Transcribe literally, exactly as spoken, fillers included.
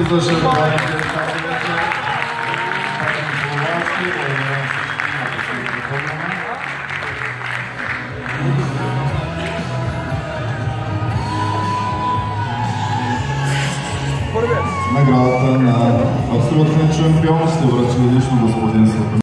Proszę bardzo. Nagradата на абсолютен чемпион ще връчи лично господин Светлин.